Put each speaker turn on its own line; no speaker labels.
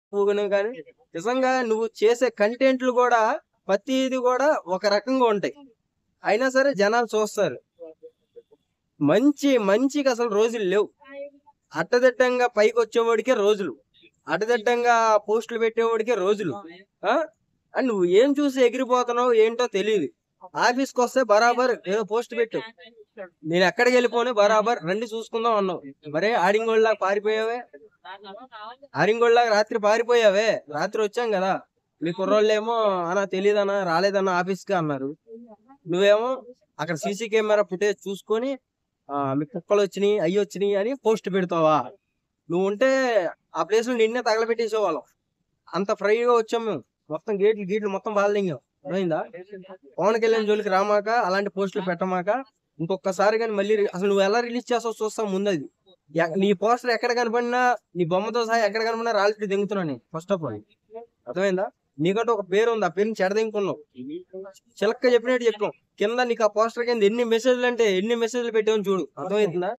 ఎక్కువగానే కానీ నిజంగా నువ్వు చేసే కంటెంట్లు కూడా ప్రతిది కూడా ఒక రకంగా ఉంటాయి. అయినా సరే జనాలు చూస్తారు. మంచికి అసలు రోజులు లేవు. అడ్డదిడ్డంగా పైకి వచ్చేవాడికే రోజులు, అడ్డదిడ్డంగా పోస్టులు పెట్టేవాడికే రోజులు. ఆ అని నువ్వు ఏం చూసి ఎగిరిపోతున్నావు ఏంటో తెలియదు. ఆఫీస్కి వస్తే బరాబర్ ఏదో పోస్ట్ పెట్టు, నేను ఎక్కడికి వెళ్ళిపోను బరాబర్ రండి చూసుకుందాం అన్నావు. మరే ఆడింగోళ్ళలాగా పారిపోయావే, ఆరింగోళ్ళలాగా రాత్రి పారిపోయావే. రాత్రి వచ్చాం కదా, మీ కుర్రోళ్ళేమో అన్నా తెలియదన్నా రాలేదన్నా ఆఫీస్కి అన్నారు. నువ్వేమో అక్కడ సీసీ కెమెరా ఫుటేజ్ చూసుకొని మీ కుక్కలు వచ్చినాయి అయ్యి వచ్చినాయి అని పోస్ట్ పెడతావా? నువ్వు ఉంటే ఆ ప్లేస్ లో నిన్నే తగలబెట్టేసేవాళ్ళం. అంత ఫ్రైగా వచ్చాం మేము. మొత్తం గేట్లు మొత్తం బాధలింగాం. అర్థమైందా? పవన్ కళ్యాణ్ జోలికి రామాక, అలాంటి పోస్టులు పెట్టమాక. ఇంకొకసారి కానీ మళ్ళీ అసలు నువ్వు ఎలా రిలీజ్ చేస్తావు చూస్తాం ముందు. అది నీ పోస్టర్ ఎక్కడ కనపడినా, నీ బొమ్మతో సహా ఎక్కడ కనపడినా రాళ్ళకి దింగుతున్నా నేను. ఫస్ట్ ఆఫ్ ఆల్ అర్థమైందా? నీకంటే ఒక పేరు ఉంది, ఆ పేరుని చెడదింకున్నావు. చిలక్క చెప్పినట్టు చెప్పాం. కింద నీకు ఆ పోస్టర్ కింద ఎన్ని మెసేజ్లు అంటే ఎన్ని మెసేజ్లు పెట్టామని చూడు. అర్థమవుతుందా?